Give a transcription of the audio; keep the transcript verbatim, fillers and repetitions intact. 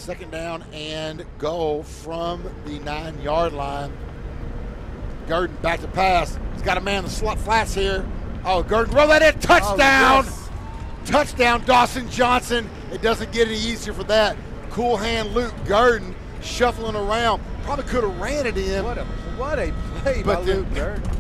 Second down and goal from the nine-yard line. Gurdon back to pass. He's got a man in the slot flats here. Oh, Gurdon, roll that in. Touchdown. Oh, yes. Touchdown, Dawson Johnson. It doesn't get any easier for that. Cool hand Luke Gurdon shuffling around. Probably could have ran it in. What a, what a play but by then, Luke Gurdon.